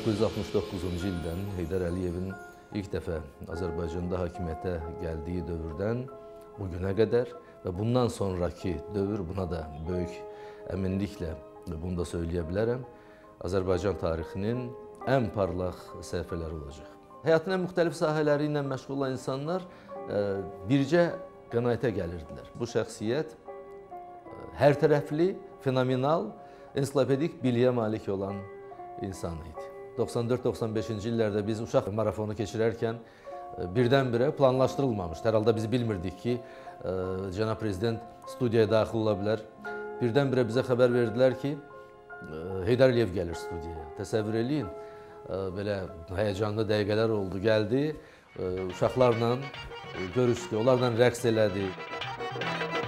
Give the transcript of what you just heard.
1969-cu ildən Heydər Əliyevin ilk dəfə Azərbaycanda hakimiyyətə gəldiyi dövrdən bu günə qədər və bundan sonraki dövr buna da böyük əminliklə bunu da söyləyə bilərəm, Azərbaycan tarixinin ən parlaq səhifələri olacaq. Həyatın ən müxtəlif sahələri ilə məşğul olan insanlar bircə qənaətə gəlirdilər. Bu şəxsiyyət hər tərəfli, fenomenal, ensiklopedik biliyə malik olan insan idi. 94-95-ci illərdə biz uşaq marafonu keçirərkən birdən-birə planlaşdırılmamışdı. Hər halda biz bilmirdik ki, Cənab Prezident studiyaya daxil ola bilər. Birdən-birə bizə xəbər verdilər ki, Heydər Əliyev gəlir studiyaya. Təsəvvür eləyin, belə həyəcanlı dəqiqələr oldu, gəldi, uşaqlarla görüşdü, onlarla rəqs elədi.